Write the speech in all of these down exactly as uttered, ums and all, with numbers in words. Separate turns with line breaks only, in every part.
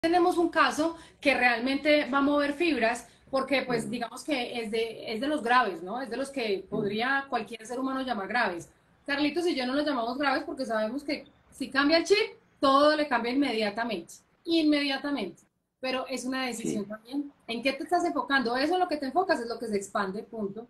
tenemos un caso que realmente va a mover fibras, porque pues digamos que es de, es de los graves, ¿no? Es de los que podría cualquier ser humano llamar graves. Carlitos y yo no los llamamos graves porque sabemos que si cambia el chip, todo le cambia inmediatamente, inmediatamente. Pero es una decisión
Sí,
también. ¿En qué te estás enfocando? Eso es lo que te enfocas, es lo que se expande, punto.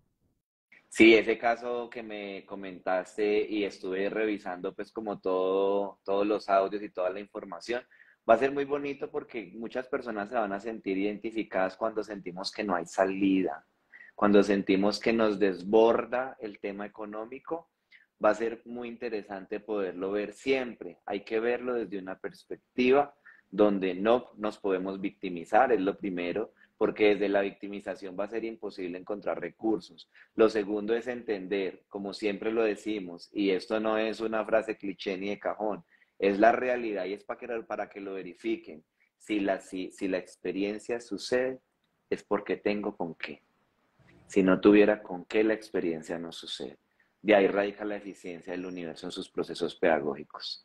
sí, ese caso que me comentaste y estuve revisando pues como todo, todos los audios y toda la información, va a ser muy bonito porque muchas personas se van a sentir identificadas cuando sentimos que no hay salida, cuando sentimos que nos desborda el tema económico. Va a ser muy interesante poderlo ver siempre. Hay que verlo desde una perspectiva donde no nos podemos victimizar, es lo primero, porque desde la victimización va a ser imposible encontrar recursos. Lo segundo es entender, como siempre lo decimos, y esto no es una frase cliché ni de cajón, es la realidad y es para que, para que lo verifiquen. Si la, si, si la experiencia sucede, es porque tengo con qué. Si no tuviera con qué, la experiencia no sucede. De ahí radica la eficiencia del universo en sus procesos pedagógicos.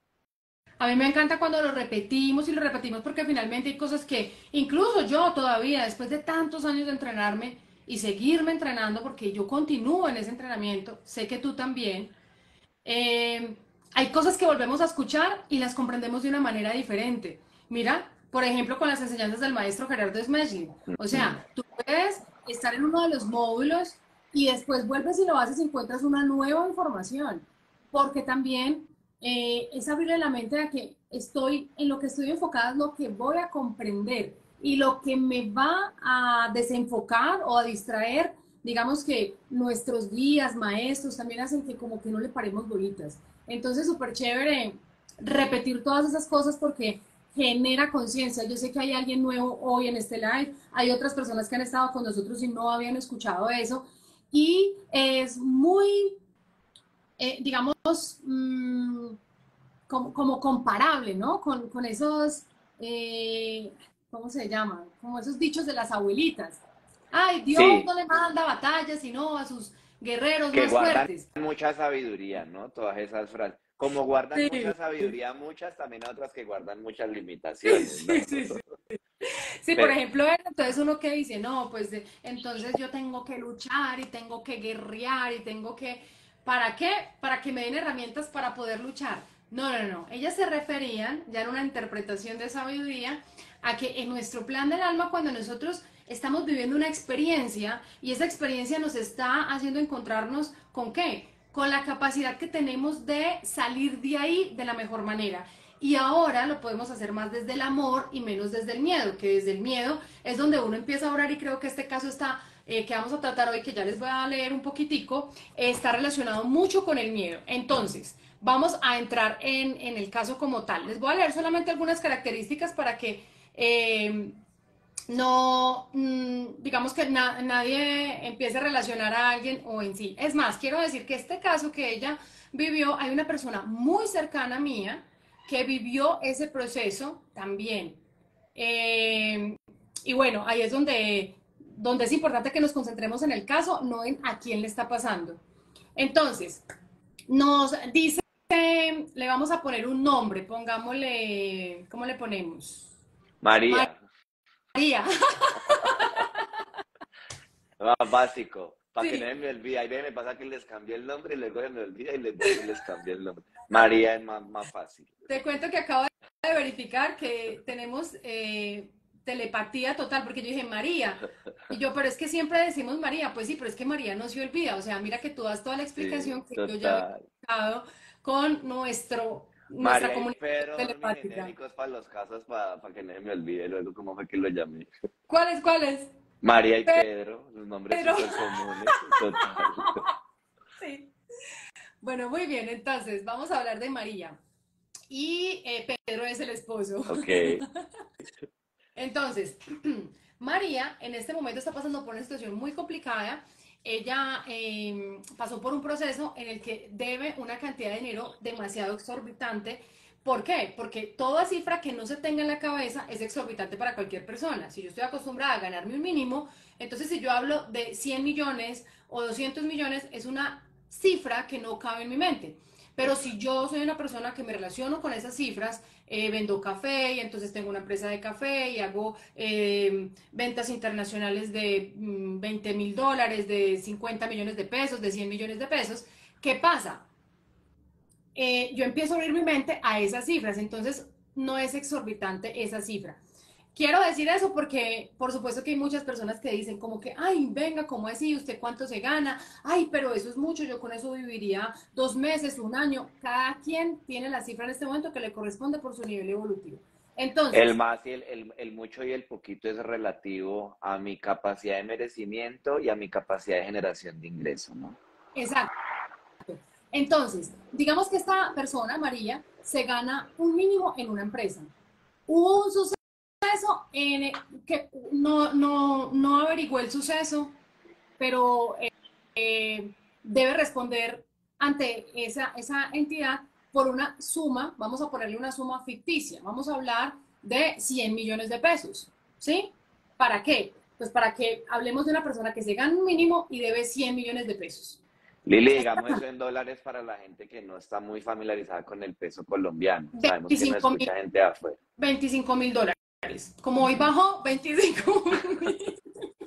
A mí me encanta cuando lo repetimos y lo repetimos porque finalmente hay cosas que incluso yo todavía, después de tantos años de entrenarme y seguirme entrenando, porque yo continúo en ese entrenamiento, sé que tú también, eh, hay cosas que volvemos a escuchar y las comprendemos de una manera diferente. Mira, por ejemplo, con las enseñanzas del maestro Gerardo Smedley. O
Ujú.
sea, tú puedes estar en uno de los módulos y después vuelves y lo haces y encuentras una nueva información. Porque también eh, es abrirle la mente a que estoy, en lo que estoy enfocada es lo que voy a comprender y lo que me va a desenfocar o a distraer, digamos que nuestros guías, maestros, también hacen que como que no le paremos bolitas. Entonces, súper chévere repetir todas esas cosas porque genera conciencia. Yo sé que hay alguien nuevo hoy en este live, hay otras personas que han estado con nosotros y no habían escuchado eso. Y es muy, eh, digamos, mmm, como, como, comparable, ¿no? Con, con esos, eh, ¿cómo se llama? Como esos dichos de las abuelitas. Ay, Dios no
Sí,
le manda batallas, sino a sus guerreros
que
más
guardan
fuertes.
mucha sabiduría, ¿no? Todas esas frases. Como guardan
Sí,
mucha sabiduría, muchas, también otras que guardan muchas limitaciones,
sí,
¿no?
sí, sí. Sí, por
Pero,
ejemplo, entonces uno que dice, no, pues de- entonces yo tengo que luchar y tengo que guerrear y tengo que, ¿para qué? Para que me den herramientas para poder luchar. No, no, no, ellas se referían, ya en una interpretación de sabiduría, a que en nuestro plan del alma, cuando nosotros estamos viviendo una experiencia y esa experiencia nos está haciendo encontrarnos con qué? Con la capacidad que tenemos de salir de ahí de la mejor manera. Y ahora lo podemos hacer más desde el amor y menos desde el miedo, que desde el miedo es donde uno empieza a orar y creo que este caso está, eh, que vamos a tratar hoy, que ya les voy a leer un poquitico, eh, está relacionado mucho con el miedo. Entonces, vamos a entrar en, en el caso como tal. Les voy a leer solamente algunas características para que eh, no, mmm, digamos que na nadie empiece a relacionar a alguien o en sí. Es más, quiero decir que este caso que ella vivió, hay una persona muy cercana a mía que vivió ese proceso también. Eh, y bueno, ahí es donde, donde es importante que nos concentremos en el caso, no en a quién le está pasando. Entonces, nos dice, le vamos a poner un nombre, pongámosle, ¿cómo le ponemos?
María,
María.
ah, básico, para que no
Sí,
se me olvide. Ahí ve, me pasa que les cambié el nombre y luego se me olvida y les vuelvo y les cambié el nombre. María es más, más fácil.
te cuento que acabo de verificar que tenemos eh, telepatía total, porque yo dije María, y yo, pero es que siempre decimos María, pues sí, pero es que María no se olvida, o sea, mira que tú das toda la
Sí,
explicación que yo ya había
total.
dado con nuestro, nuestra
María y
comunicación
Pedro son mis
telepática.
genéricos para los casos, para, para que no se me olvide luego cómo fue que lo llamé.
¿Cuáles, cuáles?
María y Pedro, los nombres
Pedro.
súper comunes, total.
Sí. Bueno, muy bien, entonces vamos a hablar de María. Y eh, Pedro es el esposo.
Ok,
Entonces, María en este momento está pasando por una situación muy complicada. Ella eh, pasó por un proceso en el que debe una cantidad de dinero demasiado exorbitante. ¿Por qué? Porque toda cifra que no se tenga en la cabeza es exorbitante para cualquier persona. Si yo estoy acostumbrada a ganarme un mínimo, entonces si yo hablo de cien millones o doscientos millones, es una cifra que no cabe en mi mente. Pero si yo soy una persona que me relaciono con esas cifras, eh, vendo café y entonces tengo una empresa de café y hago eh, ventas internacionales de mm, veinte mil dólares, de cincuenta millones de pesos, de cien millones de pesos. ¿Qué pasa? Eh, yo empiezo a abrir mi mente a esas cifras, entonces no es exorbitante esa cifra. Quiero decir eso porque, por supuesto que hay muchas personas que dicen como que, ay, venga, ¿cómo así? ¿Usted cuánto se gana? Ay, pero eso es mucho, yo con eso viviría dos meses, un año. Cada quien tiene la cifra en este momento que le corresponde por su nivel evolutivo.
El
Entonces,
más y el, el, el mucho y el poquito es relativo a mi capacidad de merecimiento y a mi capacidad de generación de ingreso, ¿no?
exacto. Entonces, digamos que esta persona, María, se gana un mínimo en una empresa. Hubo un suceso en, que no, no, no averiguó el suceso, pero eh, eh, debe responder ante esa, esa entidad por una suma, vamos a ponerle una suma ficticia, vamos a hablar de cien millones de pesos, ¿sí? ¿Para qué? Pues para que hablemos de una persona que se gana un mínimo y debe cien millones de pesos.
Lili, digamos eso en dólares para la gente que no está muy familiarizada con el peso colombiano. Sabemos que no
veinticinco mil,
escucha gente de afuera.
veinticinco mil dólares. Como hoy bajó, veinticinco mil.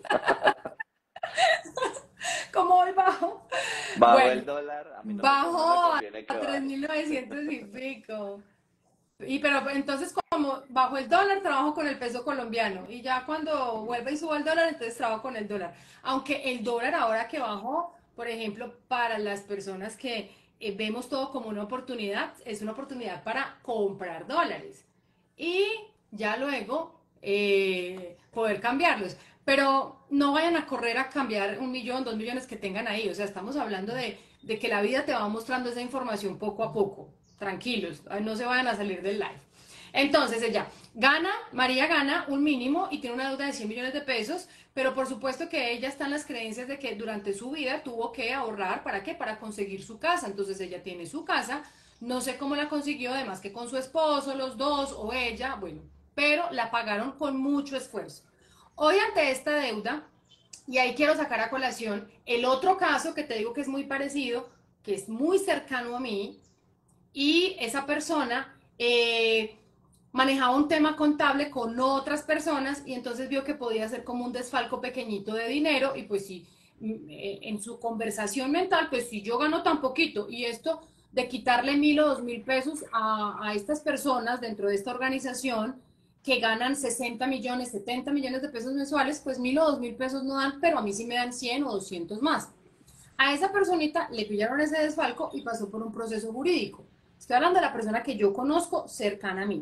Como hoy bajó.
Bajo
Bueno,
el dólar, a mí no me, no me
bajó a
conviene que
tres
baje.
mil novecientos y pico. Y pero entonces como bajo el dólar trabajo con el peso colombiano y ya cuando vuelva y suba el dólar entonces trabajo con el dólar. Aunque el dólar ahora que bajó, por ejemplo, para las personas que eh, vemos todo como una oportunidad, es una oportunidad para comprar dólares y ya luego eh, poder cambiarlos. Pero no vayan a correr a cambiar un millón, dos millones que tengan ahí. O sea, estamos hablando de, de que la vida te va mostrando esa información poco a poco. Tranquilos, no se vayan a salir del live. Entonces ella gana, María gana un mínimo y tiene una deuda de cien millones de pesos, pero por supuesto que ella está en las creencias de que durante su vida tuvo que ahorrar, ¿para qué? Para conseguir su casa. Entonces ella tiene su casa, no sé cómo la consiguió, además que con su esposo, los dos o ella, bueno, pero la pagaron con mucho esfuerzo. Hoy ante esta deuda, y ahí quiero sacar a colación el otro caso que te digo que es muy parecido, que es muy cercano a mí, y esa persona eh, manejaba un tema contable con otras personas y entonces vio que podía ser como un desfalco pequeñito de dinero y pues sí, en su conversación mental, pues si yo gano tan poquito y esto de quitarle mil o dos mil pesos a, a estas personas dentro de esta organización que ganan sesenta millones, setenta millones de pesos mensuales, pues mil o dos mil pesos no dan, pero a mí sí me dan cien o doscientos más. A esa personita le pillaron ese desfalco y pasó por un proceso jurídico. Estoy hablando de la persona que yo conozco cercana a mí.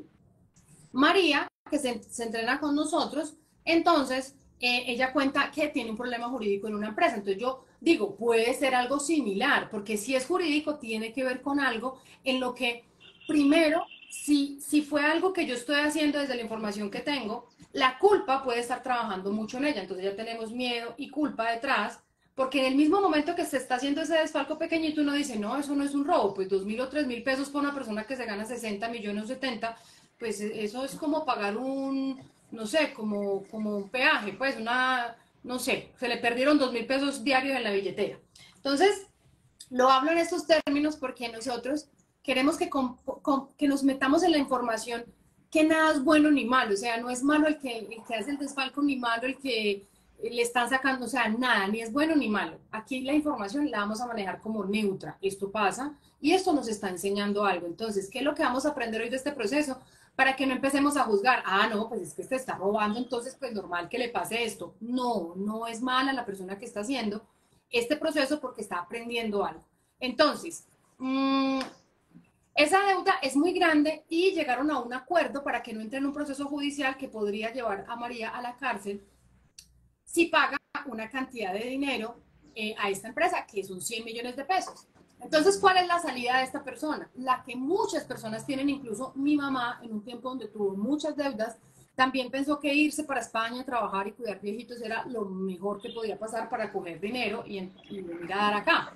María, que se, se entrena con nosotros, entonces eh, ella cuenta que tiene un problema jurídico en una empresa. Entonces yo digo, puede ser algo similar, porque si es jurídico, tiene que ver con algo en lo que, primero, si, si fue algo que yo estoy haciendo desde la información que tengo, la culpa puede estar trabajando mucho en ella. Entonces ya tenemos miedo y culpa detrás, porque en el mismo momento que se está haciendo ese desfalco pequeñito, uno dice, no, eso no es un robo, pues dos mil o tres mil pesos por una persona que se gana sesenta millones o setenta, pues eso es como pagar un, no sé, como, como un peaje, pues una, no sé, se le perdieron dos mil pesos diarios en la billetera. Entonces, lo hablo en estos términos porque nosotros queremos que, con, con, que nos metamos en la información que nada es bueno ni malo, o sea, no es malo el que, el que hace el desfalco ni malo el que le están sacando, o sea, nada, ni es bueno ni malo. Aquí la información la vamos a manejar como neutra. Esto pasa y esto nos está enseñando algo. Entonces, ¿qué es lo que vamos a aprender hoy de este proceso? Para que no empecemos a juzgar, ah, no, pues es que este está robando, entonces pues normal que le pase esto. No, no es mala la persona que está haciendo este proceso porque está aprendiendo algo. Entonces, mmm, esa deuda es muy grande y llegaron a un acuerdo para que no entre en un proceso judicial que podría llevar a María a la cárcel si paga una cantidad de dinero eh, a esta empresa, que son cien millones de pesos. Entonces, ¿cuál es la salida de esta persona? La que muchas personas tienen, incluso mi mamá, en un tiempo donde tuvo muchas deudas, también pensó que irse para España, trabajar y cuidar viejitos era lo mejor que podía pasar para coger dinero y, y venir a dar acá.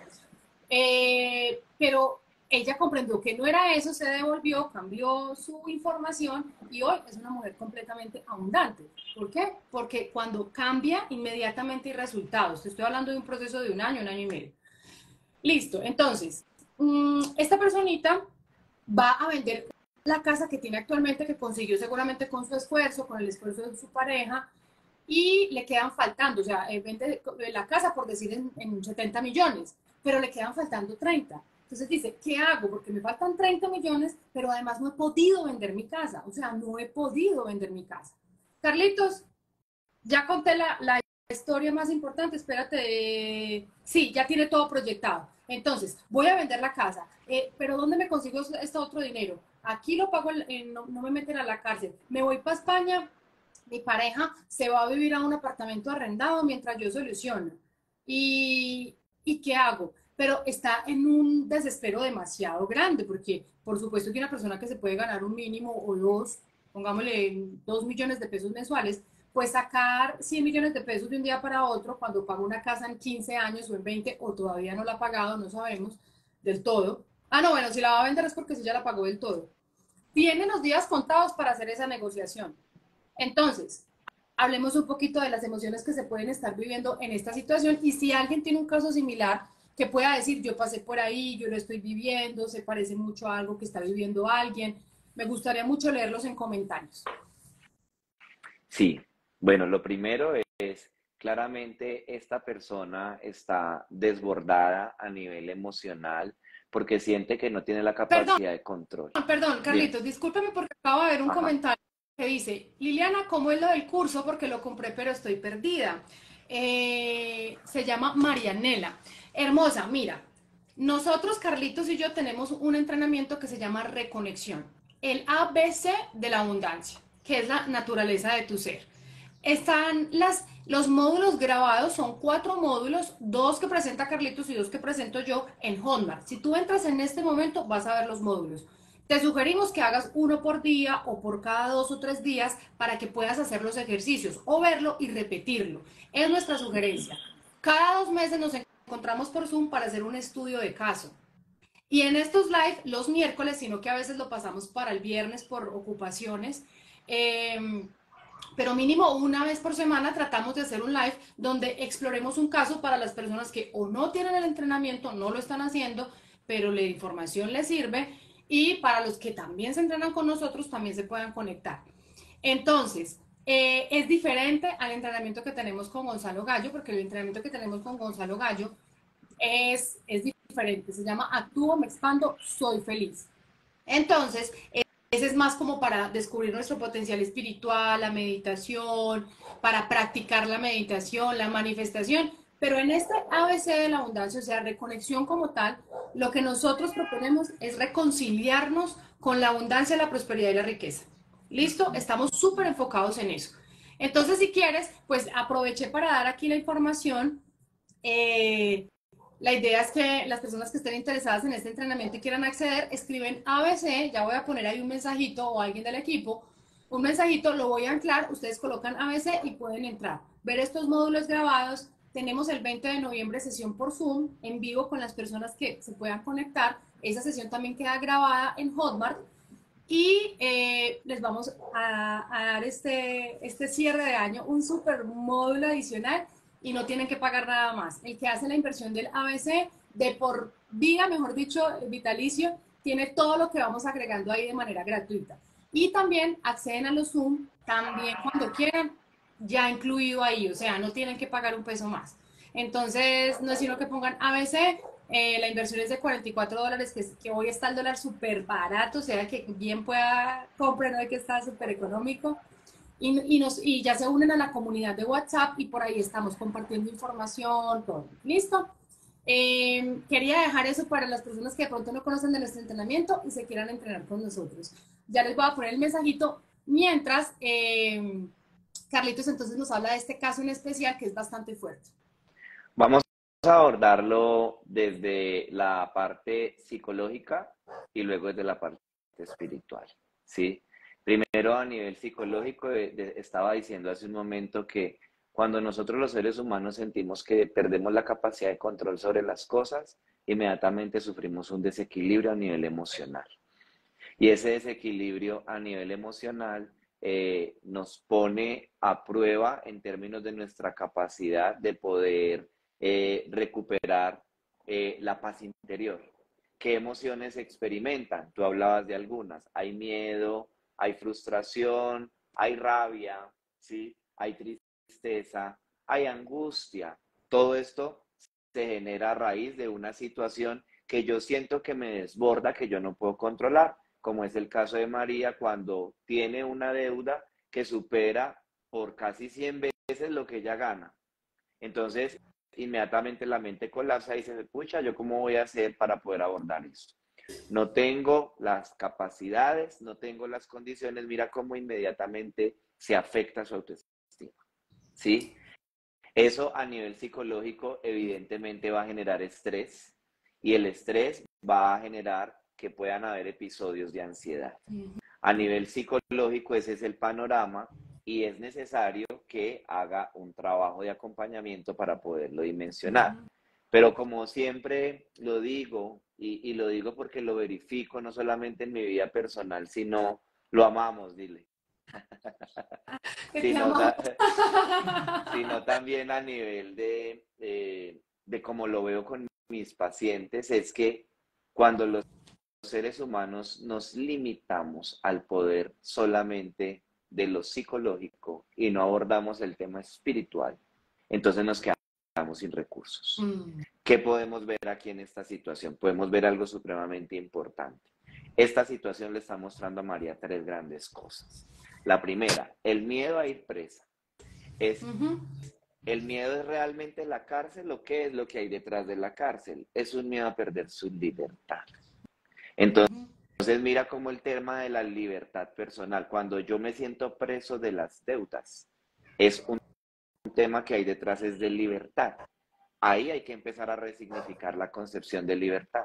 Eh, pero ella comprendió que no era eso, se devolvió, cambió su información y hoy es una mujer completamente abundante. ¿Por qué? Porque cuando cambia, inmediatamente hay resultados. Te estoy hablando de un proceso de un año, un año y medio. Listo, entonces, mmm, esta personita va a vender la casa que tiene actualmente, que consiguió seguramente con su esfuerzo, con el esfuerzo de su pareja, y le quedan faltando, o sea, eh, vende la casa por decir en, en setenta millones, pero le quedan faltando treinta. Entonces dice, ¿qué hago? Porque me faltan treinta millones, pero además no he podido vender mi casa, o sea, no he podido vender mi casa. Carlitos, ya conté la, la historia más importante, espérate, eh, sí, ya tiene todo proyectado. Entonces, voy a vender la casa, eh, pero ¿dónde me consigo este otro dinero? Aquí lo pago, eh, no, no me meten a la cárcel. Me voy para España, mi pareja se va a vivir a un apartamento arrendado mientras yo soluciono. ¿Y, ¿y qué hago? Pero está en un desespero demasiado grande, porque por supuesto que una persona que se puede ganar un mínimo o dos, pongámosle dos millones de pesos mensuales, pues sacar cien millones de pesos de un día para otro, cuando paga una casa en quince años o en veinte o todavía no la ha pagado, no sabemos del todo. Ah, no, bueno, si la va a vender es porque sí ya la pagó del todo. Tiene los días contados para hacer esa negociación. Entonces, hablemos un poquito de las emociones que se pueden estar viviendo en esta situación y si alguien tiene un caso similar que pueda decir, yo pasé por ahí, yo lo estoy viviendo, se parece mucho a algo que está viviendo alguien, me gustaría mucho leerlos en comentarios.
Sí, bueno, lo primero es, claramente esta persona está desbordada a nivel emocional porque siente que no tiene la
Perdón,
capacidad de control.
perdón,
Dime,
Carlitos, discúlpeme porque acabo de ver un
ajá.
comentario que dice, Liliana, ¿cómo es lo del curso? Porque lo compré, pero estoy perdida. Eh, se llama Marianela. Hermosa, mira, nosotros, Carlitos y yo, tenemos un entrenamiento que se llama Reconexión, el A B C de la abundancia, que es la naturaleza de tu ser. Están las, los módulos grabados, son cuatro módulos, dos que presenta Carlitos y dos que presento yo en Hotmart. Si tú entras en este momento, vas a ver los módulos. Te sugerimos que hagas uno por día o por cada dos o tres días para que puedas hacer los ejercicios o verlo y repetirlo. Es nuestra sugerencia. Cada dos meses nos encontramos por Zoom para hacer un estudio de caso. Y en estos live, los miércoles, sino que a veces lo pasamos para el viernes por ocupaciones, eh, pero mínimo una vez por semana tratamos de hacer un live donde exploremos un caso para las personas que o no tienen el entrenamiento, no lo están haciendo, pero la información les sirve y para los que también se entrenan con nosotros también se puedan conectar. Entonces, eh, es diferente al entrenamiento que tenemos con Gonzalo Gallo, porque el entrenamiento que tenemos con Gonzalo Gallo es, es diferente, se llama Actúo, me expando, soy feliz. Entonces, ese es más como para descubrir nuestro potencial espiritual, la meditación, para practicar la meditación, la manifestación. Pero en este A B C de la abundancia, o sea, reconexión como tal, lo que nosotros proponemos es reconciliarnos con la abundancia, la prosperidad y la riqueza. ¿Listo? Estamos súper enfocados en eso. Entonces, si quieres, pues aproveché para dar aquí la información. Eh, la idea es que las personas que estén interesadas en este entrenamiento y quieran acceder, escriben A B C, ya voy a poner ahí un mensajito o alguien del equipo, un mensajito, lo voy a anclar, ustedes colocan A B C y pueden entrar, ver estos módulos grabados. Tenemos el veinte de noviembre sesión por Zoom, en vivo con las personas que se puedan conectar. Esa sesión también queda grabada en Hotmart y eh, les vamos a, a dar este, este cierre de año un super módulo adicional y no tienen que pagar nada más. El que hace la inversión del A B C de por vida, mejor dicho, vitalicio, tiene todo lo que vamos agregando ahí de manera gratuita. Y también acceden a los Zoom también cuando quieran, ya incluido ahí, o sea, no tienen que pagar un peso más. Entonces, no es sino que pongan A B C, eh, la inversión es de cuarenta y cuatro dólares, que, que hoy está el dólar súper barato, o sea que bien pueda comprar hoy que está súper económico. Y, y, nos, y ya se unen a la comunidad de WhatsApp y por ahí estamos compartiendo información, todo. ¿Listo? Eh, quería dejar eso para las personas que de pronto no conocen de nuestro entrenamiento y se quieran entrenar con nosotros. Ya les voy a poner el mensajito mientras eh, Carlitos entonces nos habla de este caso en especial que es bastante fuerte.
Vamos a abordarlo desde la parte psicológica y luego desde la parte espiritual, ¿sí? Primero a nivel psicológico, de, de, estaba diciendo hace un momento que cuando nosotros los seres humanos sentimos que perdemos la capacidad de control sobre las cosas, inmediatamente sufrimos un desequilibrio a nivel emocional. Y ese desequilibrio a nivel emocional eh, nos pone a prueba en términos de nuestra capacidad de poder eh, recuperar eh, la paz interior. ¿qué emociones experimentan? Tú hablabas de algunas. Hay miedo, hay frustración, hay rabia, ¿sí? Hay tristeza, hay angustia. Todo esto se genera a raíz de una situación que yo siento que me desborda, que yo no puedo controlar, como es el caso de María cuando tiene una deuda que supera por casi cien veces lo que ella gana. Entonces, inmediatamente la mente colapsa y dice, pucha, ¿yo cómo voy a hacer para poder abordar esto? No tengo las capacidades, no tengo las condiciones, mira cómo inmediatamente se afecta su autoestima, ¿sí? Eso a nivel psicológico evidentemente va a generar estrés y el estrés va a generar que puedan haber episodios de ansiedad. A nivel psicológico ese es el panorama y es necesario que haga un trabajo de acompañamiento para poderlo dimensionar. Pero como siempre lo digo, y, y lo digo porque lo verifico no solamente en mi vida personal, sino lo amamos, dile.
Que te
sino,
amamos.
ta sino también a nivel de, eh, de cómo lo veo con mis pacientes, es que cuando los seres humanos nos limitamos al poder solamente de lo psicológico y no abordamos el tema espiritual, entonces nos quedamos sin recursos.
Mm.
¿Qué podemos ver aquí en esta situación? Podemos ver algo supremamente importante. Esta situación le está mostrando a María tres grandes cosas. La primera, el miedo a ir presa. Es,
Ujú.
¿El miedo es realmente la cárcel o qué es lo que hay detrás de la cárcel? Es un miedo a perder su libertad. Entonces,
Ujú.
Entonces, mira cómo el tema de la libertad personal, cuando yo me siento preso de las deudas, es un tema que hay detrás, es de libertad. Ahí hay que empezar a resignificar la concepción de libertad.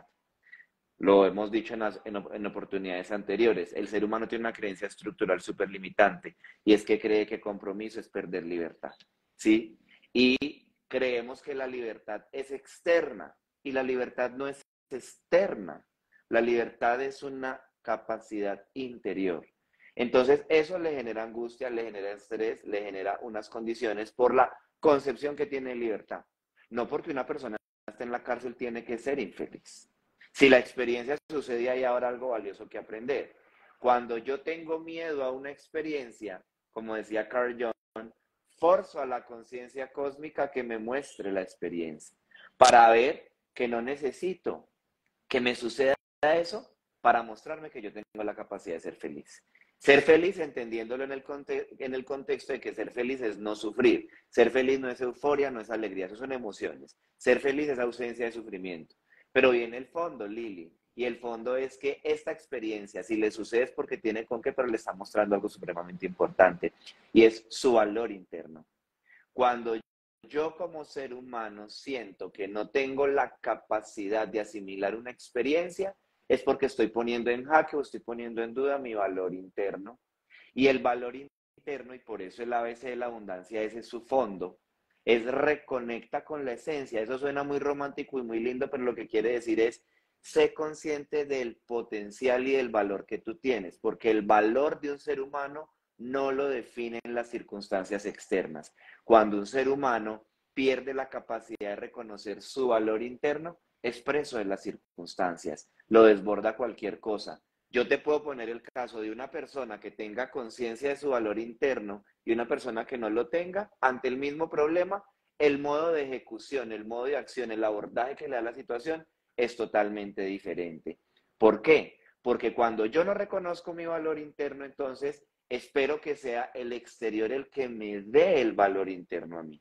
Lo hemos dicho en, las, en, en oportunidades anteriores. El ser humano tiene una creencia estructural súper limitante y es que cree que compromiso es perder libertad. ¿Sí? Y creemos que la libertad es externa y la libertad no es externa. La libertad es una capacidad interior. Entonces, eso le genera angustia, le genera estrés, le genera unas condiciones por la concepción que tiene de libertad. No porque una persona esté en la cárcel tiene que ser infeliz. Si la experiencia sucede, hay ahora algo valioso que aprender. Cuando yo tengo miedo a una experiencia, como decía Carl Jung, forzo a la conciencia cósmica que me muestre la experiencia para ver que no necesito que me suceda eso para mostrarme que yo tengo la capacidad de ser feliz. Ser feliz entendiéndolo en el, en el contexto de que ser feliz es no sufrir. Ser feliz no es euforia, no es alegría, eso son emociones. Ser feliz es ausencia de sufrimiento. Pero viene el fondo, Lili, y el fondo es que esta experiencia, si le sucede es porque tiene con qué, pero le está mostrando algo supremamente importante, y es su valor interno. Cuando yo como ser humano siento que no tengo la capacidad de asimilar una experiencia, es porque estoy poniendo en jaque o estoy poniendo en duda mi valor interno. Y el valor interno, y por eso el A B C de la abundancia, ese es su fondo, es reconecta con la esencia. Eso suena muy romántico y muy lindo, pero lo que quiere decir es, sé consciente del potencial y del valor que tú tienes, porque el valor de un ser humano no lo definen las circunstancias externas. Cuando un ser humano pierde la capacidad de reconocer su valor interno, es preso de las circunstancias, lo desborda cualquier cosa. Yo te puedo poner el caso de una persona que tenga conciencia de su valor interno y una persona que no lo tenga, ante el mismo problema, el modo de ejecución, el modo de acción, el abordaje que le da la situación es totalmente diferente. ¿Por qué? Porque cuando yo no reconozco mi valor interno, entonces espero que sea el exterior el que me dé el valor interno a mí.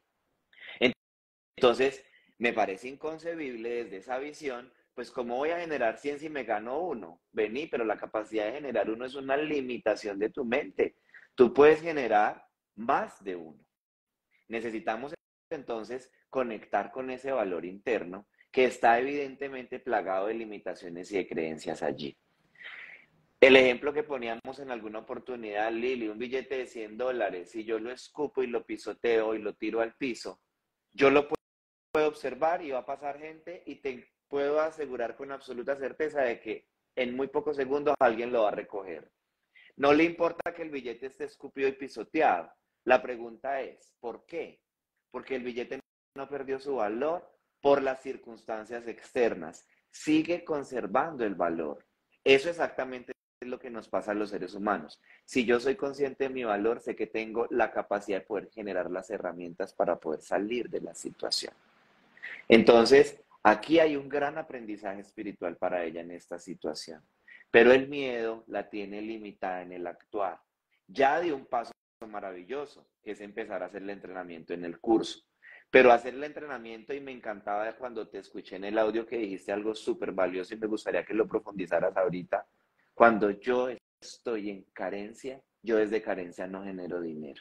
Entonces, me parece inconcebible desde esa visión, pues cómo voy a generar cien si me gano uno. Vení, pero la capacidad de generar uno es una limitación de tu mente. Tú puedes generar más de uno. Necesitamos entonces conectar con ese valor interno que está evidentemente plagado de limitaciones y de creencias allí. El ejemplo que poníamos en alguna oportunidad, Lili, un billete de cien dólares, si yo lo escupo y lo pisoteo y lo tiro al piso, yo lo puedo puedo observar y va a pasar gente y te puedo asegurar con absoluta certeza de que en muy pocos segundos alguien lo va a recoger. No le importa que el billete esté escupido y pisoteado. La pregunta es, ¿por qué? Porque el billete no perdió su valor por las circunstancias externas. sigue conservando el valor. Eso exactamente es lo que nos pasa a los seres humanos. Si yo soy consciente de mi valor, sé que tengo la capacidad de poder generar las herramientas para poder salir de la situación. Entonces, aquí hay un gran aprendizaje espiritual para ella en esta situación. Pero el miedo la tiene limitada en el actuar. Ya dio un paso maravilloso, que es empezar a hacer el entrenamiento en el curso. Pero hacer el entrenamiento, y me encantaba cuando te escuché en el audio que dijiste algo súper valioso y me gustaría que lo profundizaras ahorita. Cuando yo estoy en carencia, yo desde carencia no genero dinero.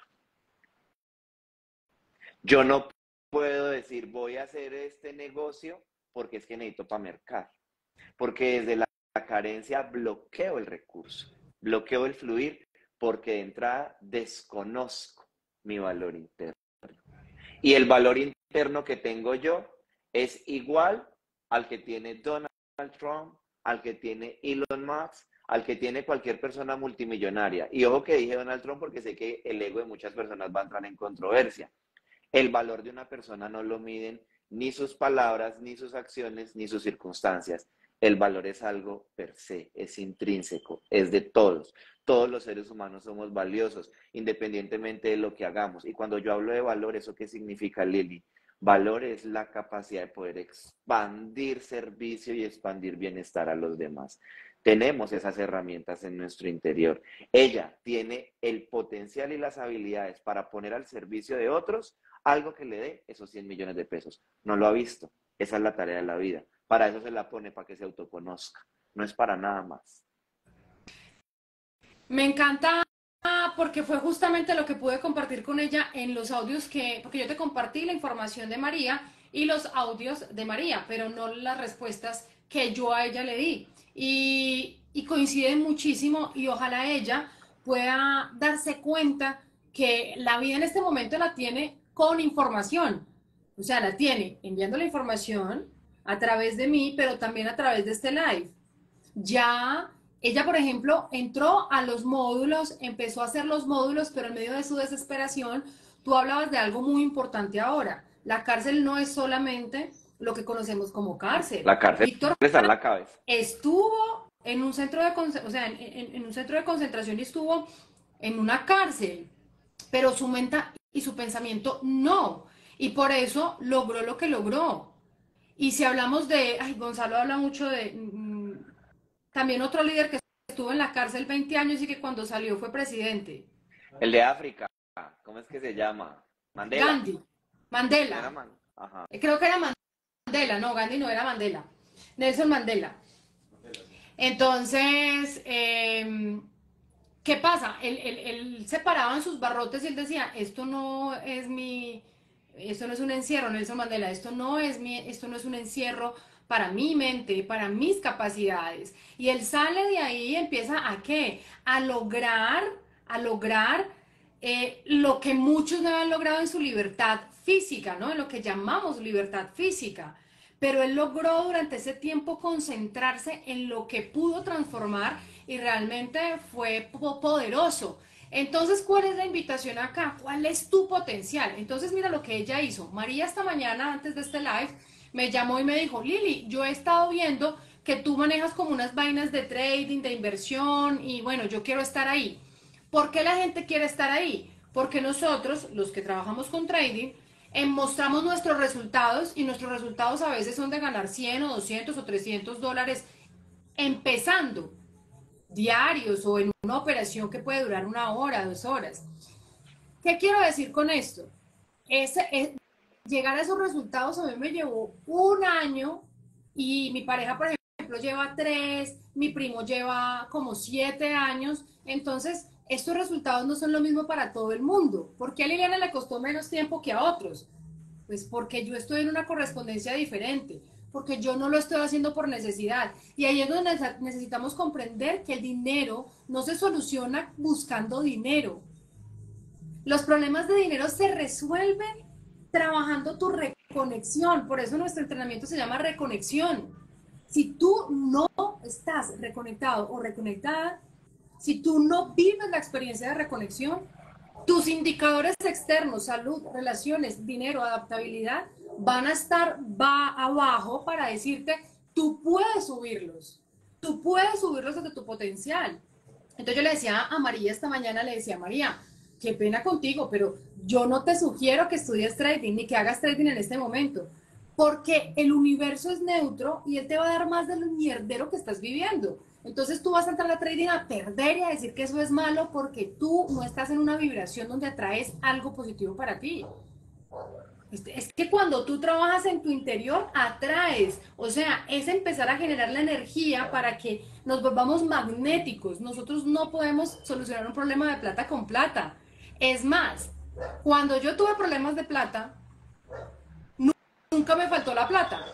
Yo no puedo decir voy a hacer este negocio porque es que necesito para mercar. Porque desde la carencia bloqueo el recurso, bloqueo el fluir porque de entrada desconozco mi valor interno. Y el valor interno que tengo yo es igual al que tiene Donald Trump, al que tiene Elon Musk, al que tiene cualquier persona multimillonaria. Y ojo que dije Donald Trump porque sé que el ego de muchas personas va a entrar en controversia. El valor de una persona no lo miden ni sus palabras, ni sus acciones, ni sus circunstancias. El valor es algo per se, es intrínseco, es de todos. Todos los seres humanos somos valiosos, independientemente de lo que hagamos. Y cuando yo hablo de valor, ¿eso qué significa, Lili? Valor es la capacidad de poder expandir servicio y expandir bienestar a los demás. Tenemos esas herramientas en nuestro interior. Ella tiene el potencial y las habilidades para poner al servicio de otros algo que le dé esos cien millones de pesos. No lo ha visto. Esa es la tarea de la vida. Para eso se la pone, para que se autoconozca. No es para nada más.
Me encanta porque fue justamente lo que pude compartir con ella en los audios que, porque yo te compartí la información de María y los audios de María, pero no las respuestas que yo a ella le di. Y, y coinciden muchísimo y ojalá ella pueda darse cuenta que la vida en este momento la tiene con información. O sea, la tiene enviando la información a través de mí, pero también a través de este live. Ya ella, por ejemplo, entró a los módulos, empezó a hacer los módulos, pero en medio de su desesperación, tú hablabas de algo muy importante ahora. La cárcel no es solamente lo que conocemos como cárcel.
La cárcel
Víctor
está en la cabeza.
estuvo en un centro de, o sea, en, en, en un centro de concentración y estuvo en una cárcel, pero su mente y su pensamiento no. Y por eso logró lo que logró. Y si hablamos de, ay, Gonzalo habla mucho de, mm, también otro líder que estuvo en la cárcel veinte años y que cuando salió fue presidente.
El de África, ¿cómo es que se llama? Mandela.
Gandhi,
¿No era
Mandela.
Man? Ajá.
Creo que era Mandela, no, Gandhi no era Mandela. Nelson Mandela. Entonces, eh, ¿qué pasa? Él, él, él se paraba en sus barrotes y él decía, esto no es mi, esto no es un encierro, Nelson Mandela, esto no es mi, esto no es un encierro para mi mente, para mis capacidades. Y él sale de ahí y empieza a qué? A lograr, a lograr eh, lo que muchos no han logrado en su libertad física, ¿no? En lo que llamamos libertad física. Pero él logró durante ese tiempo concentrarse en lo que pudo transformar y realmente fue poderoso. Entonces, ¿cuál es la invitación acá? ¿Cuál es tu potencial? Entonces, mira lo que ella hizo. María esta mañana, antes de este live, me llamó y me dijo, Lili, yo he estado viendo que tú manejas como unas vainas de trading, de inversión, y bueno, yo quiero estar ahí. ¿Por qué la gente quiere estar ahí? Porque nosotros, los que trabajamos con trading, eh, mostramos nuestros resultados y nuestros resultados a veces son de ganar cien o doscientos o trescientos dólares empezando diarios o en una operación que puede durar una hora, dos horas. ¿Qué quiero decir con esto? Es, es, llegar a esos resultados a mí me llevó un año y mi pareja, por ejemplo, lleva tres, mi primo lleva como siete años, entonces estos resultados no son lo mismo para todo el mundo. ¿Por qué a Liliana le costó menos tiempo que a otros? Pues porque yo estoy en una correspondencia diferente, porque yo no lo estoy haciendo por necesidad. Y ahí es donde necesitamos comprender que el dinero no se soluciona buscando dinero. Los problemas de dinero se resuelven trabajando tu reconexión. Por eso nuestro entrenamiento se llama reconexión. Si tú no estás reconectado o reconectada, si tú no vives la experiencia de reconexión, tus indicadores externos, salud, relaciones, dinero, adaptabilidad, van a estar va abajo para decirte tú puedes subirlos, tú puedes subirlos desde tu potencial. Entonces yo le decía a María esta mañana, le decía, María, qué pena contigo, pero yo no te sugiero que estudies trading ni que hagas trading en este momento, porque el universo es neutro y él te va a dar más del mierdero que estás viviendo. Entonces tú vas a entrar a trading a perder y a decir que eso es malo porque tú no estás en una vibración donde atraes algo positivo para ti. Es que cuando tú trabajas en tu interior, atraes. O sea, es empezar a generar la energía para que nos volvamos magnéticos. Nosotros no podemos solucionar un problema de plata con plata. Es más, cuando yo tuve problemas de plata, nunca me faltó la plata,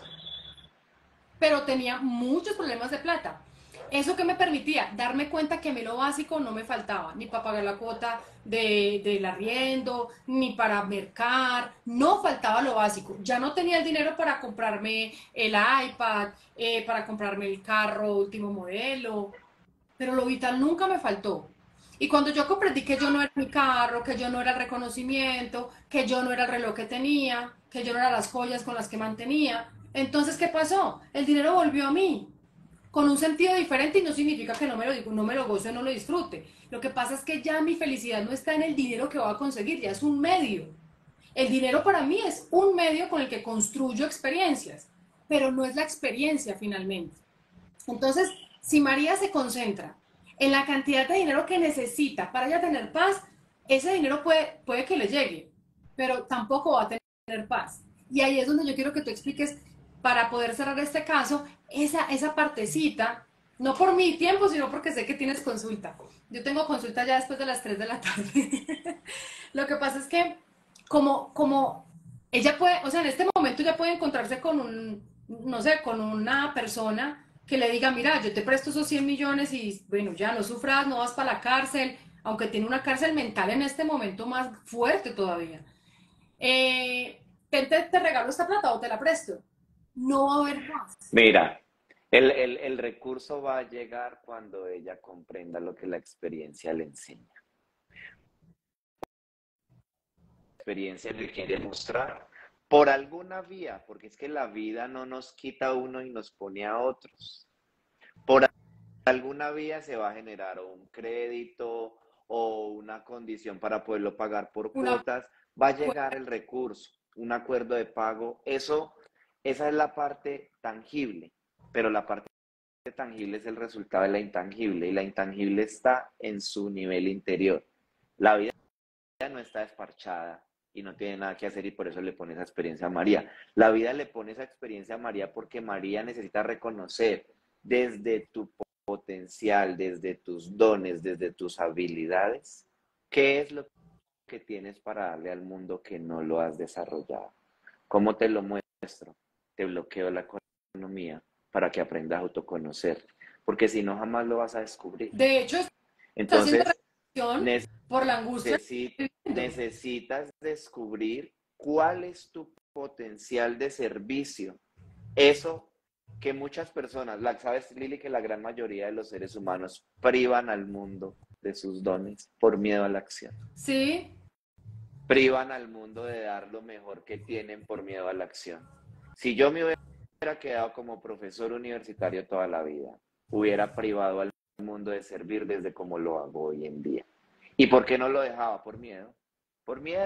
pero tenía muchos problemas de plata. ¿Eso que me permitía? Darme cuenta que a mí lo básico no me faltaba, ni para pagar la cuota de, del arriendo, ni para mercar, no faltaba lo básico. Ya no tenía el dinero para comprarme el iPad, eh, para comprarme el carro último modelo, pero lo vital nunca me faltó. Y cuando yo comprendí que yo no era mi carro, que yo no era el reconocimiento, que yo no era el reloj que tenía, que yo no era las joyas con las que mantenía, entonces, ¿qué pasó? El dinero volvió a mí con un sentido diferente y no significa que no me lo digo, no me lo goce, no lo disfrute. Lo que pasa es que ya mi felicidad no está en el dinero que voy a conseguir, ya es un medio. El dinero para mí es un medio con el que construyo experiencias, pero no es la experiencia finalmente. Entonces, si María se concentra en la cantidad de dinero que necesita para ella tener paz, ese dinero puede, puede que le llegue, pero tampoco va a tener paz. Y ahí es donde yo quiero que tú expliques, para poder cerrar este caso, esa, esa partecita, no por mi tiempo, sino porque sé que tienes consulta. Yo tengo consulta ya después de las tres de la tarde. Lo que pasa es que como, como ella puede, o sea, en este momento ya puede encontrarse con un, no sé, con una persona que le diga, mira, yo te presto esos cien millones y bueno, ya no sufras, no vas para la cárcel, aunque tiene una cárcel mental en este momento más fuerte todavía. Eh, te, te, te regalo esta plata o te la presto. No va a haber más.
Mira, el, el, el recurso va a llegar cuando ella comprenda lo que la experiencia le enseña. La experiencia le quiere mostrar por alguna vía, porque es que la vida no nos quita a uno y nos pone a otros. Por alguna vía se va a generar o un crédito o una condición para poderlo pagar por
Una,
cuotas, va a llegar el recurso, un acuerdo de pago, eso, esa es la parte tangible, pero la parte tangible es el resultado de la intangible y la intangible está en su nivel interior. La vida no está desparchada y no tiene nada que hacer y por eso le pone esa experiencia a María. La vida le pone esa experiencia a María porque María necesita reconocer desde tu potencial, desde tus dones, desde tus habilidades, qué es lo que tienes para darle al mundo que no lo has desarrollado. ¿Cómo te lo muestro? Te bloqueo la economía para que aprendas a autoconocer, porque si no jamás lo vas a descubrir.
de hecho, está haciendo
Entonces,
reflexión por la angustia que estoy viviendo.
necesitas descubrir cuál es tu potencial de servicio. Eso que muchas personas, la, sabes, Lili, que la gran mayoría de los seres humanos privan al mundo de sus dones por miedo a la acción.
Sí,
Privan al mundo de dar lo mejor que tienen por miedo a la acción. Si yo me hubiera quedado como profesor universitario toda la vida, hubiera privado al mundo de servir desde como lo hago hoy en día. ¿Y por qué no lo dejaba? Por miedo. Por miedo.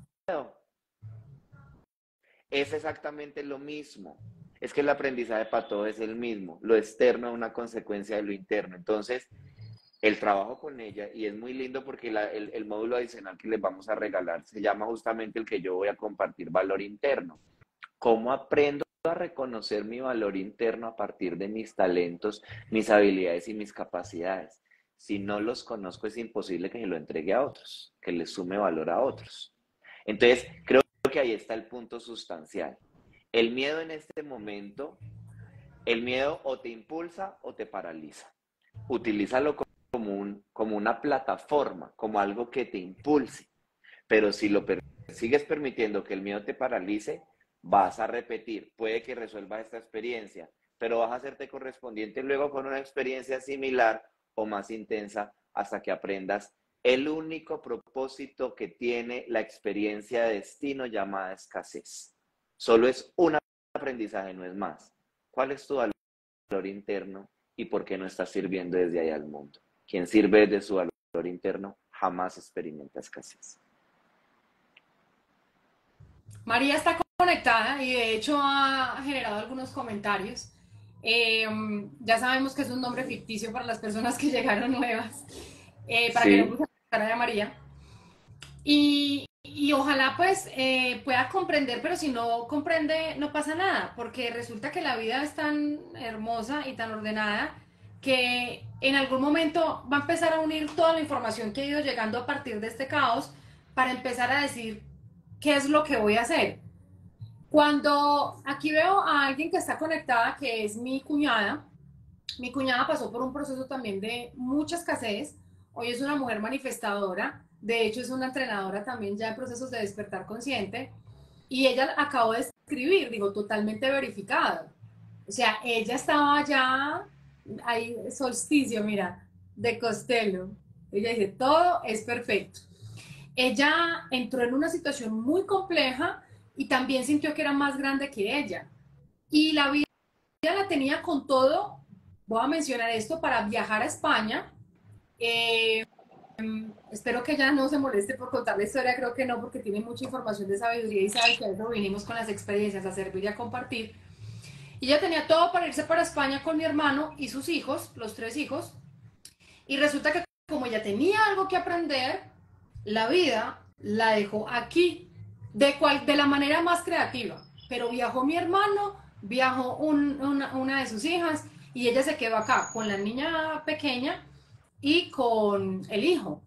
Es exactamente lo mismo. Es que el aprendizaje para todo es el mismo. Lo externo es una consecuencia de lo interno. Entonces, el trabajo con ella, y es muy lindo porque la, el, el módulo adicional que les vamos a regalar se llama justamente el que yo voy a compartir, valor interno. ¿Cómo aprendo a reconocer mi valor interno a partir de mis talentos, mis habilidades y mis capacidades? Si no los conozco, es imposible que se lo entregue a otros, que les sume valor a otros. Entonces, creo que ahí está el punto sustancial. El miedo en este momento, el miedo o te impulsa o te paraliza. Utilízalo como, un, como una plataforma, como algo que te impulse. Pero si lo per sigues permitiendo que el miedo te paralice, vas a repetir. Puede que resuelvas esta experiencia, pero vas a hacerte correspondiente luego con una experiencia similar o más intensa hasta que aprendas el único propósito que tiene la experiencia de destino llamada escasez. Solo es un aprendizaje, no es más. ¿Cuál es tu valor valor interno y por qué no estás sirviendo desde ahí al mundo. Quien sirve desde su valor interno jamás experimenta escasez.
María está conectada y de hecho ha generado algunos comentarios. Eh, ya sabemos que es un nombre ficticio para las personas que llegaron nuevas, eh, para que no
Sí,
puse la cara de María. Y, y ojalá pues eh, pueda comprender, pero si no comprende no pasa nada, porque resulta que la vida es tan hermosa y tan ordenada que en algún momento va a empezar a unir toda la información que ha ido llegando a partir de este caos para empezar a decir qué es lo que voy a hacer. Cuando aquí veo a alguien que está conectada, que es mi cuñada, mi cuñada pasó por un proceso también de mucha escasez. Hoy es una mujer manifestadora. De hecho, es una entrenadora también ya en procesos de despertar consciente. Y ella acabó de escribir, digo, totalmente verificado. O sea, ella estaba ya, ahí, solsticio, mira, de Costello. Ella dice, todo es perfecto. Ella entró en una situación muy compleja y también sintió que era más grande que ella. Y la vida la tenía con todo, voy a mencionar esto, para viajar a España. Eh, Espero que ella no se moleste por contar la historia, creo que no, porque tiene mucha información de sabiduría y sabe que a eso vinimos con las experiencias, a servir y a compartir. Y ella tenía todo para irse para España con mi hermano y sus hijos, los tres hijos, y resulta que como ella tenía algo que aprender, la vida la dejó aquí, de, cual, de la manera más creativa. Pero viajó mi hermano, viajó un, una, una de sus hijas, y ella se quedó acá con la niña pequeña y con el hijo.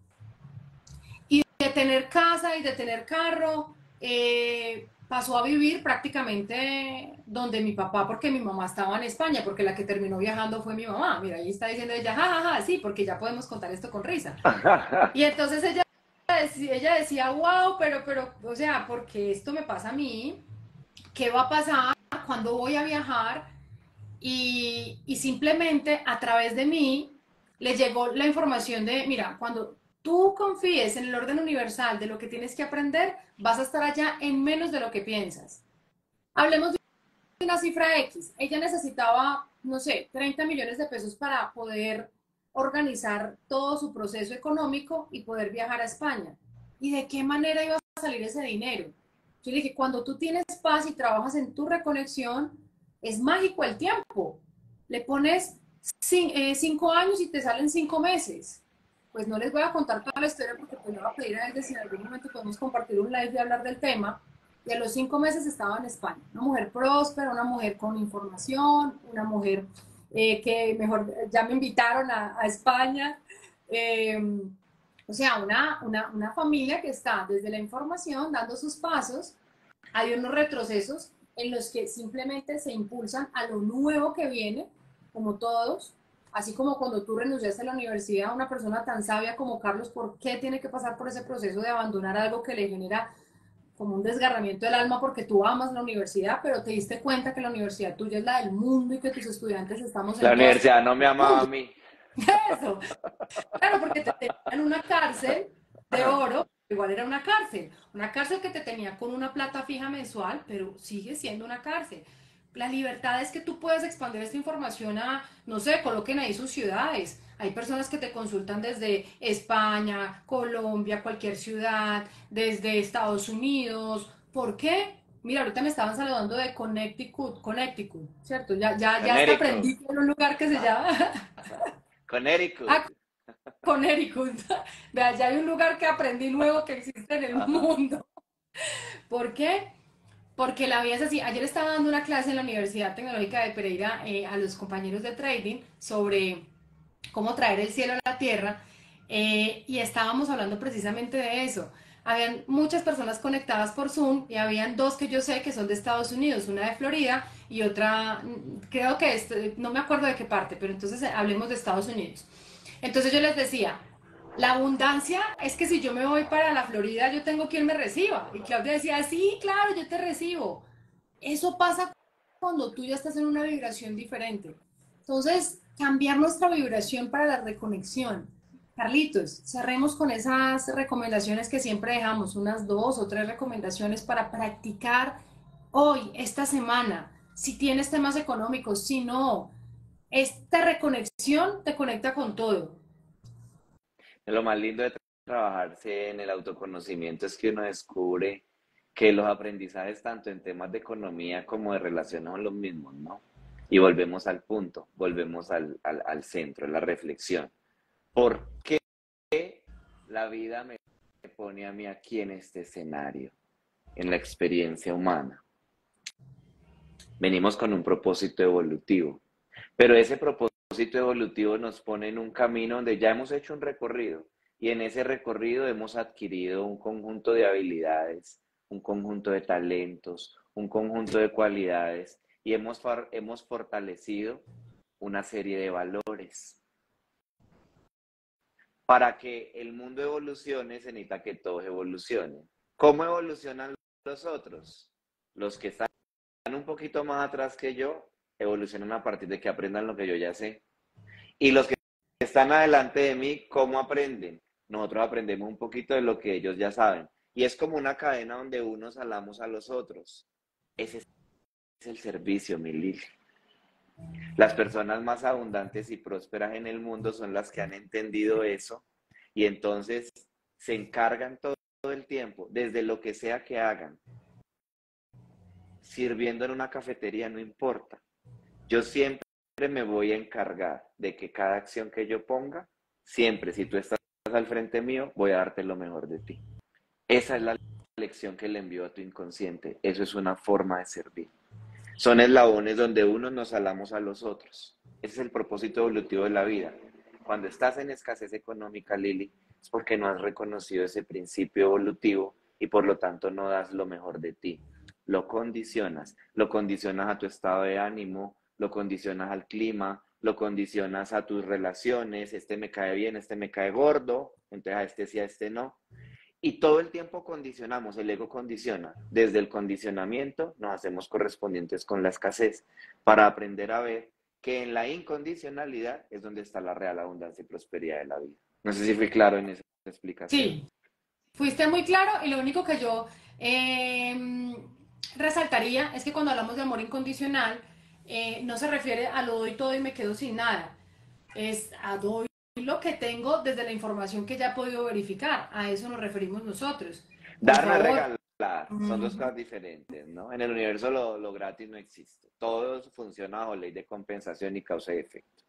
Y de tener casa y de tener carro, eh, pasó a vivir prácticamente donde mi papá, porque mi mamá estaba en España, porque la que terminó viajando fue mi mamá. Mira, ahí está diciendo ella, jajaja, ja, ja, sí, porque ya podemos contar esto con risa. Y entonces ella, ella decía, wow, pero, pero, o sea, porque esto me pasa a mí, ¿qué va a pasar cuando voy a viajar? Y, y simplemente a través de mí le llegó la información de, mira, cuando tú confíes en el orden universal de lo que tienes que aprender, vas a estar allá en menos de lo que piensas. Hablemos de una cifra X. Ella necesitaba, no sé, treinta millones de pesos para poder organizar todo su proceso económico y poder viajar a España. ¿Y de qué manera iba a salir ese dinero? Yo le dije, cuando tú tienes paz y trabajas en tu reconexión, es mágico el tiempo. Le pones cinco años y te salen cinco meses. Pues no les voy a contar toda la historia porque pues le voy a pedir a ellos si en algún momento podemos compartir un live y hablar del tema. Y a los cinco meses estaba en España. Una mujer próspera, una mujer con información, una mujer eh, que mejor ya me invitaron a, a España. Eh, o sea, una, una, una familia que está desde la información dando sus pasos. Hay unos retrocesos en los que simplemente se impulsan a lo nuevo que viene, como todos, así como cuando tú renunciaste a la universidad, una persona tan sabia como Carlos, ¿por qué tiene que pasar por ese proceso de abandonar algo que le genera como un desgarramiento del alma porque tú amas la universidad, pero te diste cuenta que la universidad tuya es la del mundo y que tus estudiantes estamos
la
en todas
universidad no me
partes del
amaba a
mundo?
mí.
Eso, claro, porque te tenían en una cárcel de oro, igual era una cárcel, una cárcel que te tenía con una plata fija mensual, pero sigue siendo una cárcel. La libertad es que tú puedes expandir esta información a, no sé, coloquen ahí sus ciudades. Hay personas que te consultan desde España, Colombia, cualquier ciudad, desde Estados Unidos. ¿Por qué? Mira, ahorita me estaban saludando de Connecticut, Connecticut, ¿cierto? Ya, ya, ya hasta
Connecticut.
aprendí en un lugar que se llama
Connecticut.
ah, Connecticut. Vea, ya hay un lugar que aprendí nuevo que existe en el
Ajá.
mundo. ¿Por qué? Porque la vida es así. Ayer estaba dando una clase en la Universidad Tecnológica de Pereira eh, a los compañeros de trading sobre cómo traer el cielo a la tierra eh, y estábamos hablando precisamente de eso. Habían muchas personas conectadas por Zoom y habían dos que yo sé que son de Estados Unidos, una de Florida y otra, mm, creo que es, no me acuerdo de qué parte, pero entonces eh, hablemos de Estados Unidos. Entonces yo les decía, la abundancia es que si yo me voy para la Florida, yo tengo quien me reciba. Y Claudia decía, sí, claro, yo te recibo. Eso pasa cuando tú ya estás en una vibración diferente. Entonces, cambiar nuestra vibración para la reconexión. Carlitos, cerremos con esas recomendaciones que siempre dejamos, unas dos o tres recomendaciones para practicar hoy, esta semana. Si tienes temas económicos, si no, esta reconexión te conecta con todo.
Lo más lindo de trabajarse en el autoconocimiento es que uno descubre que los aprendizajes tanto en temas de economía como de relaciones son los mismos, ¿no? Y volvemos al punto, volvemos al, al, al centro, la reflexión. ¿Por qué la vida me pone a mí aquí en este escenario, en la experiencia humana? Venimos con un propósito evolutivo, pero ese propósito evolutivo nos pone en un camino donde ya hemos hecho un recorrido y en ese recorrido hemos adquirido un conjunto de habilidades, un conjunto de talentos, un conjunto de cualidades y hemos, hemos fortalecido una serie de valores. Para que el mundo evolucione se necesita que todos evolucionen. ¿Cómo evolucionan los otros? Los que están un poquito más atrás que yo evolucionan a partir de que aprendan lo que yo ya sé. Y los que están adelante de mí, ¿cómo aprenden? Nosotros aprendemos un poquito de lo que ellos ya saben. Y es como una cadena donde unos jalamos a los otros. Ese es el servicio, mi Lili. Las personas más abundantes y prósperas en el mundo son las que han entendido eso y entonces se encargan todo el tiempo, desde lo que sea que hagan, sirviendo en una cafetería, no importa. Yo siempre me voy a encargar de que cada acción que yo ponga, siempre, si tú estás al frente mío, voy a darte lo mejor de ti. Esa es la lección que le envío a tu inconsciente. Eso es una forma de servir. Son eslabones donde unos nos jalamos a los otros. Ese es el propósito evolutivo de la vida. Cuando estás en escasez económica, Lili, es porque no has reconocido ese principio evolutivo y por lo tanto no das lo mejor de ti. Lo condicionas, lo condicionas a tu estado de ánimo, lo condicionas al clima, lo condicionas a tus relaciones, este me cae bien, este me cae gordo, entonces a este sí, a este no. Y todo el tiempo condicionamos, el ego condiciona. Desde el condicionamiento nos hacemos correspondientes con la escasez para aprender a ver que en la incondicionalidad es donde está la real abundancia y prosperidad de la vida. No sé si fui claro en esa explicación.
Sí, fuiste muy claro y lo único que yo eh, resaltaría es que cuando hablamos de amor incondicional, eh, no se refiere a lo doy todo y me quedo sin nada. Es a doy lo que tengo desde la información que ya he podido verificar. A eso nos referimos nosotros. Por
Dar no es
favor.
regalar, son dos
Mm,
cosas diferentes, ¿no? En el universo lo, lo gratis no existe. Todo funciona bajo ley de compensación y causa y efecto.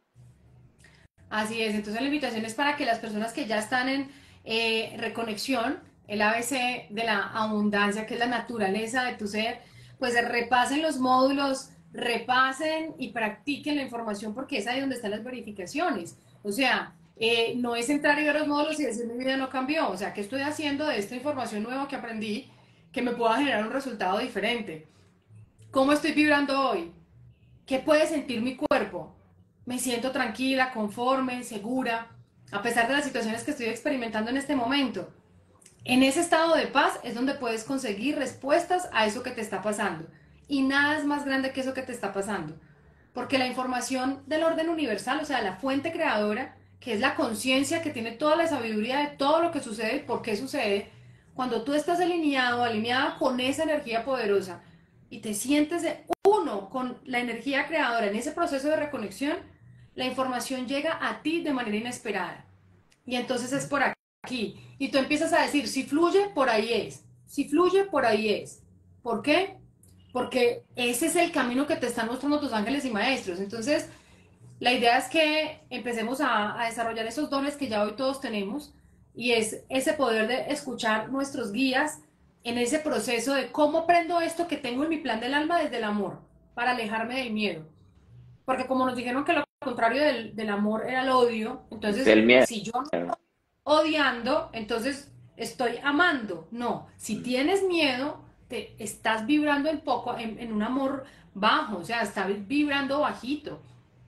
así es. Entonces la invitación es para que las personas que ya están en eh, reconexión, el A B C de la abundancia, que es la naturaleza de tu ser, pues repasen los módulos, repasen y practiquen la información porque es ahí donde están las verificaciones. O sea, eh, no es entrar y ver los módulos y decir mi vida no cambió. O sea, ¿qué estoy haciendo de esta información nueva que aprendí que me pueda generar un resultado diferente? ¿Cómo estoy vibrando hoy? ¿Qué puede sentir mi cuerpo? Me siento tranquila, conforme, segura, a pesar de las situaciones que estoy experimentando en este momento. En ese estado de paz es donde puedes conseguir respuestas a eso que te está pasando. Y nada es más grande que eso que te está pasando. Porque la información del orden universal, o sea, la fuente creadora, que es la conciencia que tiene toda la sabiduría de todo lo que sucede y por qué sucede, cuando tú estás alineado, alineada con esa energía poderosa y te sientes de uno con la energía creadora en ese proceso de reconexión, la información llega a ti de manera inesperada. Y entonces es por aquí. Y tú empiezas a decir, si fluye, por ahí es. Si fluye, por ahí es. ¿Por qué? Porque ese es el camino que te están mostrando tus ángeles y maestros. Entonces, la idea es que empecemos a, a desarrollar esos dones que ya hoy todos tenemos y es ese poder de escuchar nuestros guías en ese proceso de cómo prendo esto que tengo en mi plan del alma desde el amor para alejarme del miedo. Porque como nos dijeron que lo contrario del, del amor era el odio, entonces
El miedo.
si yo no estoy odiando, entonces estoy amando. No, si tienes miedo, te estás vibrando en poco, en, en un amor bajo, o sea, estás vibrando bajito.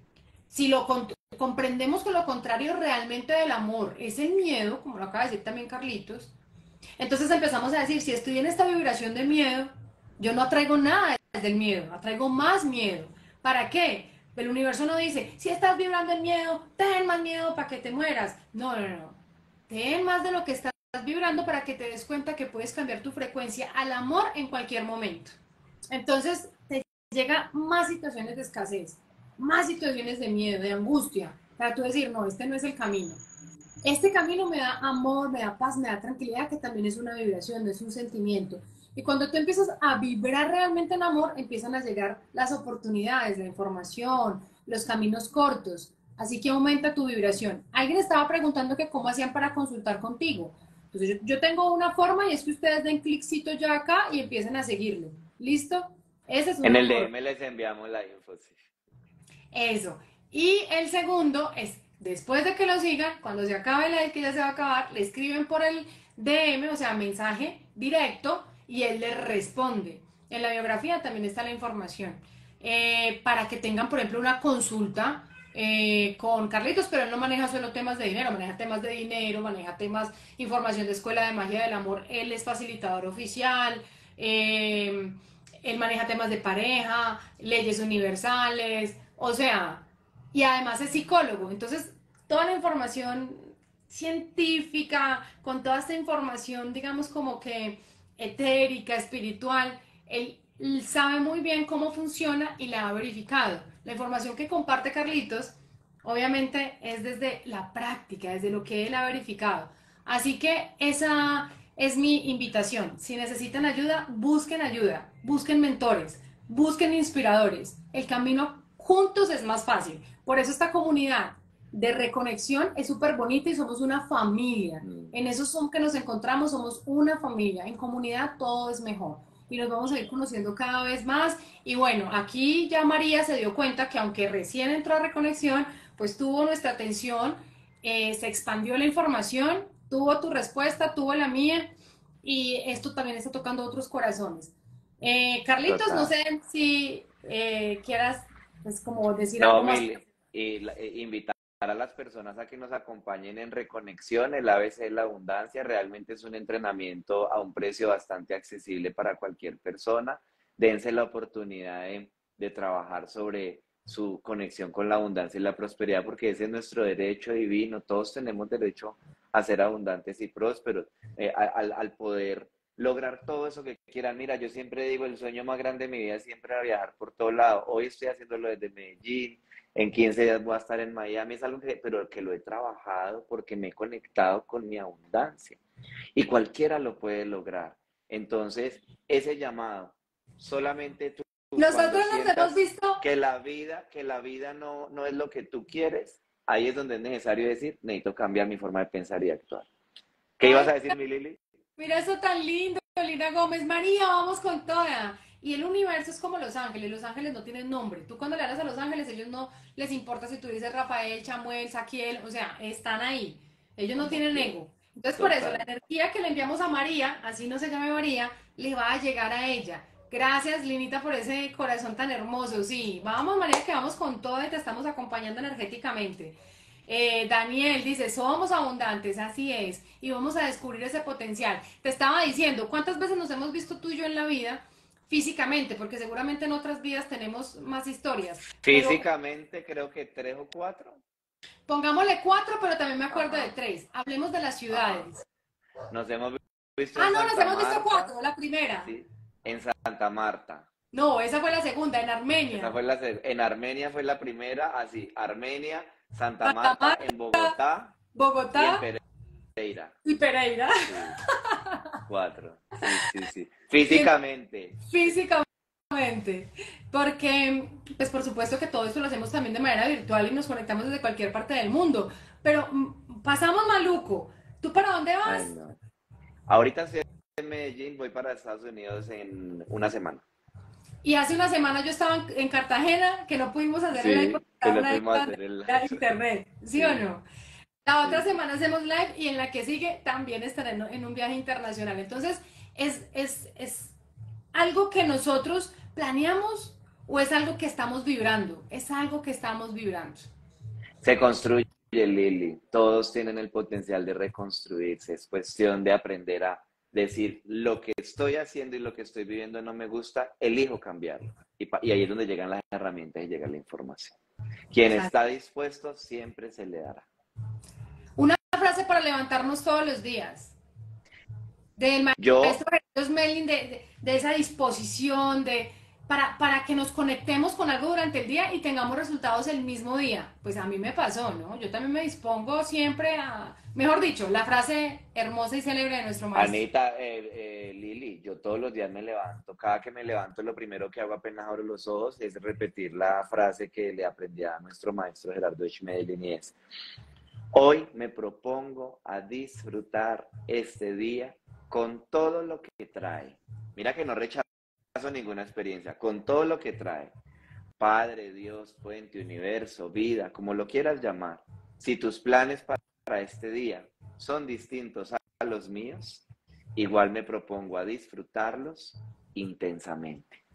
Si lo comprendemos que lo contrario realmente del amor es el miedo, como lo acaba de decir también Carlitos, entonces empezamos a decir, si estoy en esta vibración de miedo, yo no atraigo nada del miedo, atraigo más miedo. ¿Para qué? El universo no dice, si estás vibrando el miedo, ten más miedo para que te mueras. No, no, no. Ten más de lo que estás vibrando para que te des cuenta que puedes cambiar tu frecuencia al amor en cualquier momento. Entonces te llega más situaciones de escasez. más situaciones de miedo, de angustia, para tú decir, no, este no es el camino. Este camino me da amor, me da paz, me da tranquilidad, que también es una vibración, no es un sentimiento. Y cuando tú empiezas a vibrar realmente en amor, empiezan a llegar las oportunidades, la información, los caminos cortos. Así que aumenta tu vibración. Alguien estaba preguntando que cómo hacían para consultar contigo. Entonces yo, yo tengo una forma y es que ustedes den cliccito ya acá y empiecen a seguirlo. ¿Listo? Esa es
En
una
el
forma.
D M les enviamos la info, sí.
Eso. Y el segundo es, después de que lo sigan, cuando se acabe la que ya se va a acabar, le escriben por el D M, o sea, mensaje directo, y él le responde. En la biografía también está la información. Eh, para que tengan, por ejemplo, una consulta eh, con Carlitos, pero él no maneja solo temas de dinero, maneja temas de dinero, maneja temas, información de Escuela de Magia del Amor, él es facilitador oficial, eh, él maneja temas de pareja, leyes universales, o sea, y además es psicólogo. Entonces, toda la información científica, con toda esta información, digamos, como que etérica, espiritual, él, él sabe muy bien cómo funciona y la ha verificado. La información que comparte Carlitos, obviamente, es desde la práctica, desde lo que él ha verificado. Así que esa es mi invitación. Si necesitan ayuda, busquen ayuda, busquen mentores, busquen inspiradores. El camino juntos es más fácil. Por eso esta comunidad de reconexión es súper bonita y somos una familia.
Mm.
En eso son que nos encontramos, somos una familia. En comunidad todo es mejor. Y nos vamos a ir conociendo cada vez más. Y bueno, aquí ya María se dio cuenta que aunque recién entró a Reconexión, pues tuvo nuestra atención, eh, se expandió la información, tuvo tu respuesta, tuvo la mía, y esto también está tocando otros corazones. Eh, Carlitos, no
Total.
sé si eh, quieras, pues, como decir algo
No,
más.
Mil, y la- e invitar a las personas a que nos acompañen en Reconexión, el A B C de la Abundancia, realmente es un entrenamiento a un precio bastante accesible para cualquier persona. Dense la oportunidad de, de trabajar sobre su conexión con la abundancia y la prosperidad, porque ese es nuestro derecho divino. Todos tenemos derecho a ser abundantes y prósperos, eh, a- al, al poder lograr todo eso que quieran. Mira, yo siempre digo, el sueño más grande de mi vida siempre era viajar por todo lado. Hoy estoy haciéndolo desde Medellín, en quince días voy a estar en Miami, es algo que, pero que lo he trabajado porque me he conectado con mi abundancia. Y cualquiera lo puede lograr. Entonces, ese llamado, solamente tú, tú cuando
Nosotros nos hemos
sientas
visto.
que la vida, que la vida no, no es lo que tú quieres, ahí es donde es necesario decir, necesito cambiar mi forma de pensar y actuar. ¿Qué ibas
Ay,
a decir, mi Lili?
mira eso tan lindo, Lina Gómez. María, vamos con toda. Y el universo es como los ángeles. Los ángeles no tienen nombre. Tú cuando le hablas a los ángeles, ellos no les importa si tú dices Rafael, Chamuel, Saquiel. O sea, están ahí. Ellos no
Como
tienen
quieras.
ego. Entonces, por eso, la
Total.
energía que le enviamos a María, así no se llame María, le va a llegar a ella. Gracias, Linita, por ese corazón tan hermoso. Sí, vamos, María, que vamos con todo y te estamos acompañando energéticamente. Eh, Daniel dice, somos abundantes, así es, y vamos a descubrir ese potencial. Te estaba diciendo, ¿cuántas veces nos hemos visto tú y yo en la vida físicamente? Porque seguramente en otras vidas tenemos más historias, pero
Físicamente creo que tres o cuatro.
pongámosle cuatro, pero también me acuerdo de
Ajá,
tres. Hablemos de las
ajá.
ciudades.
Nos hemos visto
Ah,
en
no, nos
Santa
hemos visto
Marta,
cuatro, la primera.
¿sí? En Santa Marta.
No, esa fue la segunda, en
Esa
Armenia.
fue la, se- en Armenia fue la primera, así, Armenia, Santa
Santa
Marta,
Marta,
en Bogotá y en
Bogotá
Pereira.
y Pereira.
Sí, cuatro. Sí, sí, sí. Físicamente,
Físicamente, porque, pues por supuesto que todo esto lo hacemos también de manera virtual y nos conectamos desde cualquier parte del mundo, pero mm, pasamos maluco. ¿Tú para dónde
ay
vas?
no. Ahorita estoy en Medellín, voy para Estados Unidos en una semana.
Y hace una semana yo estaba en, en Cartagena, que no pudimos hacer el live porque
Sí, que
estaba
no
una
pudimos
isla
hacer
donde
el
no era
live.
internet, ¿sí o
Sí,
no? La otra
sí, sí.
semana hacemos live y en la que sigue también estaré en, en un viaje internacional. Entonces, es, es, es algo que nosotros planeamos o es algo que estamos vibrando. Es algo que estamos vibrando.
Se construye, Lili. Todos tienen el potencial de reconstruirse. Es cuestión de aprender a decir lo que estoy haciendo y lo que estoy viviendo no me gusta, elijo cambiarlo. Y, pa- y ahí es donde llegan las herramientas y llega la información. Quien está dispuesto siempre se le dará.
Una frase para levantarnos todos los días. Del
Yo,
maestro Jesús Melin, de, de, de esa disposición, de, para, para que nos conectemos con algo durante el día y tengamos resultados el mismo día. Pues a mí me pasó, ¿no? Yo también me dispongo siempre a, mejor dicho, la frase hermosa y célebre de nuestro maestro.
Anita, eh, eh, Lili, yo todos los días me levanto, cada que me levanto lo primero que hago apenas abro los ojos es repetir la frase que le aprendí a nuestro maestro Gerardo Schmedelin y es, hoy me propongo a disfrutar este día con todo lo que trae. Mira que no rechazo ninguna experiencia, con todo lo que trae. Padre, Dios, fuente, universo, vida, como lo quieras llamar. Si tus planes para este día son distintos a los míos, igual me propongo a disfrutarlos intensamente.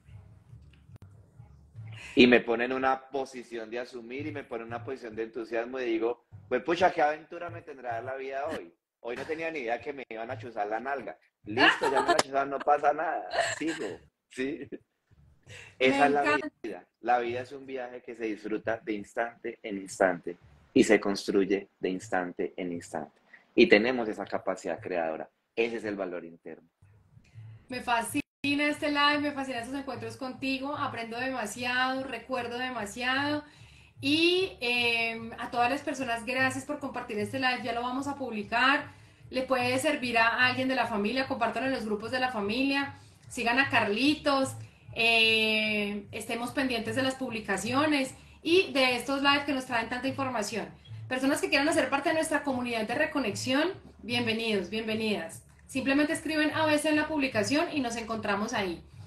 Y me pone en una posición de asumir y me pone en una posición de entusiasmo y digo, pues pucha, ¿qué aventura me tendrá la vida hoy? Hoy no tenía ni idea que me iban a chuzar la nalga. Listo, ya me la chuzaron, no pasa nada. Sigo, ¿sí?
Me
Esa es la
encanta.
vida. La vida es un viaje que se disfruta de instante en instante y se construye de instante en instante. Y tenemos esa capacidad creadora. Ese es el valor interno.
Me fascina este live, me fascinan estos encuentros contigo, aprendo demasiado, recuerdo demasiado. Y eh, a todas las personas, gracias por compartir este live, ya lo vamos a publicar. Le puede servir a alguien de la familia, compártanlo en los grupos de la familia, sigan a Carlitos, eh, estemos pendientes de las publicaciones y de estos lives que nos traen tanta información. Personas que quieran hacer parte de nuestra comunidad de reconexión, bienvenidos, bienvenidas. Simplemente escriben a veces en la publicación y nos encontramos ahí.